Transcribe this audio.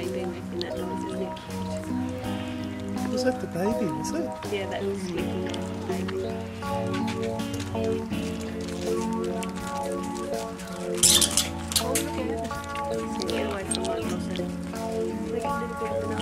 baby making that noise, isn't it cute? Was that the baby, was it? Yeah, that was squeaking noise, the baby. Oh, look at it. Get away from my closet. Look at a little bit of the